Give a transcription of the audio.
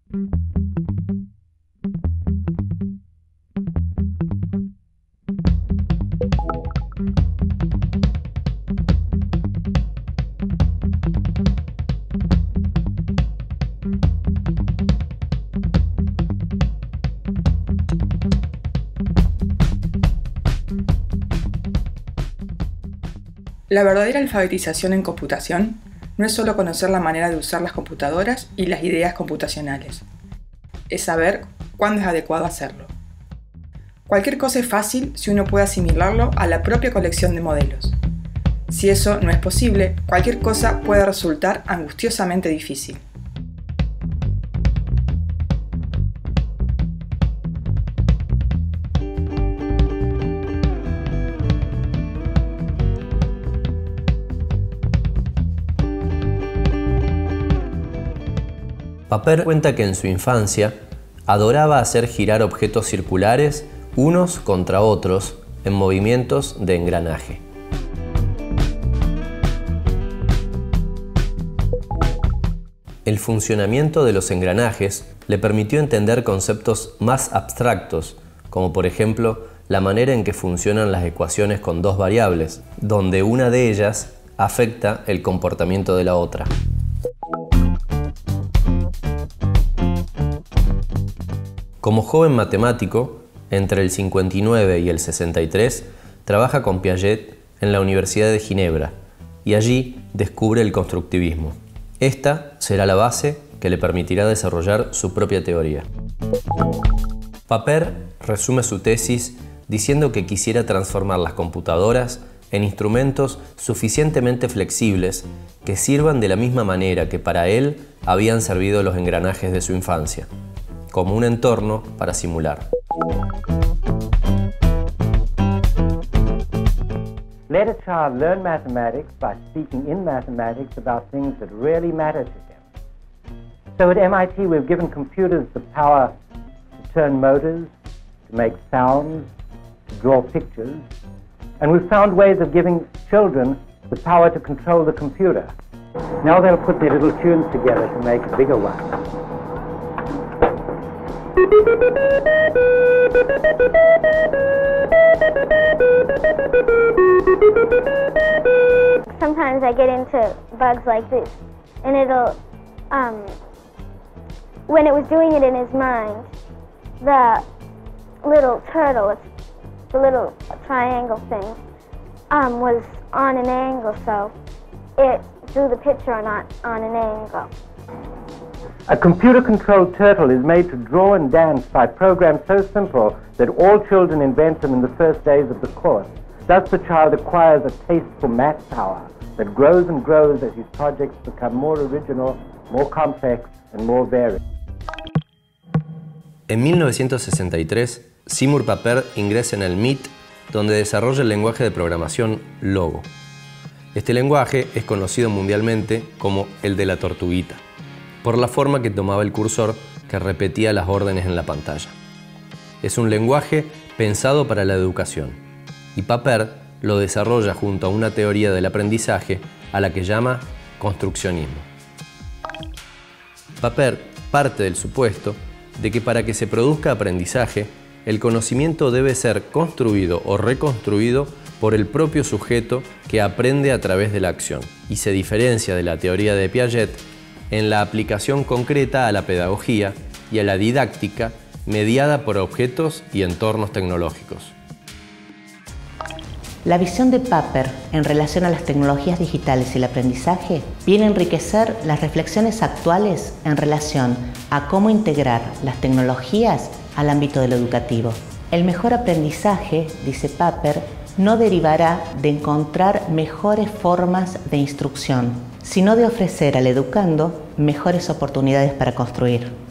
La verdadera alfabetización en computación no es solo conocer la manera de usar las computadoras y las ideas computacionales. Es saber cuándo es adecuado hacerlo. Cualquier cosa es fácil si uno puede asimilarlo a la propia colección de modelos. Si eso no es posible, cualquier cosa puede resultar angustiosamente difícil. Papert cuenta que en su infancia adoraba hacer girar objetos circulares unos contra otros en movimientos de engranaje. El funcionamiento de los engranajes le permitió entender conceptos más abstractos, como por ejemplo la manera en que funcionan las ecuaciones con dos variables, donde una de ellas afecta el comportamiento de la otra. Como joven matemático, entre el 59 y el 63, trabaja con Piaget en la Universidad de Ginebra y allí descubre el constructivismo. Esta será la base que le permitirá desarrollar su propia teoría. Papert resume su tesis diciendo que quisiera transformar las computadoras en instrumentos suficientemente flexibles que sirvan de la misma manera que para él habían servido los engranajes de su infancia, como un entorno para simular. Let a child learn mathematics by speaking in mathematics about things that really matter to him. So at MIT we've given computers the power to turn motors, to make sounds, to draw pictures, and we've found ways of giving children the power to control the computer. Now they'll put their little tunes together to make bigger ones. Sometimes I get into bugs like this, and it'll, when it was doing it in his mind, the little turtle, the little triangle thing, was on an angle, so it drew the picture on an angle. A computer-controlled turtle is made to draw and dance by programs so simple that all children invent them in the first days of the course. Thus the child acquires a taste for math power that grows and grows as his projects become more original, more complex, and more varied. En 1963, Seymour Papert ingresa en el MIT, donde desarrolla el lenguaje de programación Logo. Este lenguaje es conocido mundialmente como el de la tortuguita, por la forma que tomaba el cursor que repetía las órdenes en la pantalla. Es un lenguaje pensado para la educación, y Papert lo desarrolla junto a una teoría del aprendizaje a la que llama construccionismo. Papert parte del supuesto de que para que se produzca aprendizaje, el conocimiento debe ser construido o reconstruido por el propio sujeto que aprende a través de la acción, y se diferencia de la teoría de Piaget en la aplicación concreta a la pedagogía y a la didáctica mediada por objetos y entornos tecnológicos. La visión de Papert en relación a las tecnologías digitales y el aprendizaje viene a enriquecer las reflexiones actuales en relación a cómo integrar las tecnologías al ámbito de lo educativo. El mejor aprendizaje, dice Papert, no derivará de encontrar mejores formas de instrucción, sino de ofrecer al educando mejores oportunidades para construir.